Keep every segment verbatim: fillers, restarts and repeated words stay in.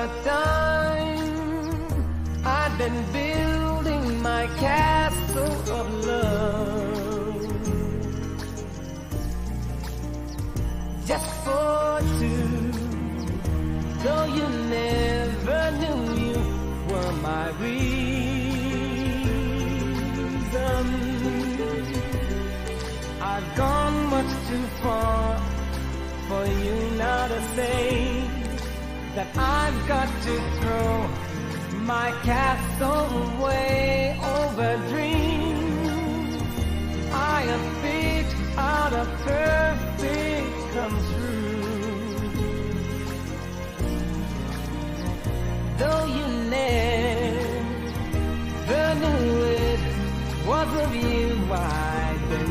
time I've been building my castle of love, just for two. Though you never knew you were my reason, I've gone much too far for you now to say that I've got to throw my castle away over dreams I have picked out of perfect come true. Though you never knew it was of you I've been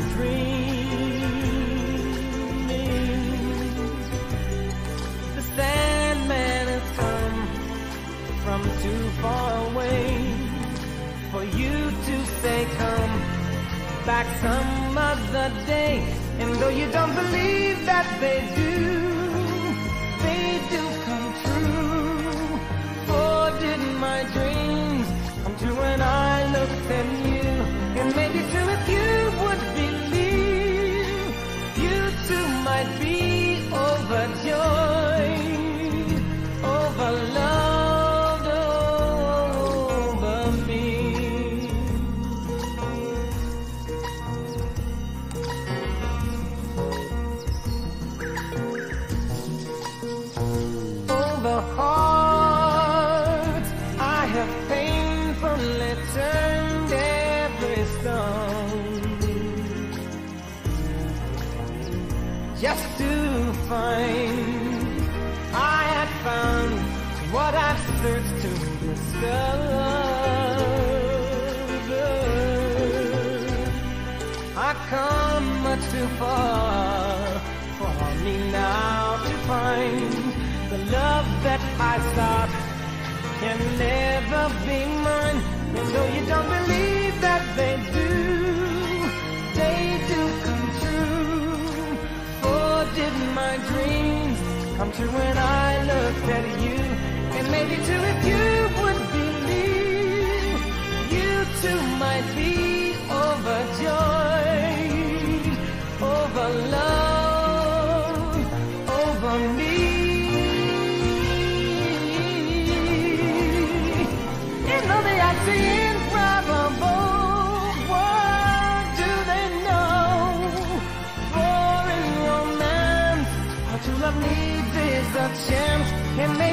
dreaming. The Sandman has come from too far away for you to say come back some other day. And though you don't believe that they do, they do come true. For did my dreams come true when I looked at you? And maybe too if you would believe, you too might be overjoyed, over loved over me. Over hearts I have painfully turned every stone, just to find I had found what I've searched to discover. I've come much too far for me now to find the love that I sought can never be mine. And though you don't believe that they do, they do come true. For did my dreams come true when I looked at you? And maybe too if you would believe, you too might be overjoyed, over love, over me. You know they are seeing probable. What do they know? For in romance, what you love needs is a chance. And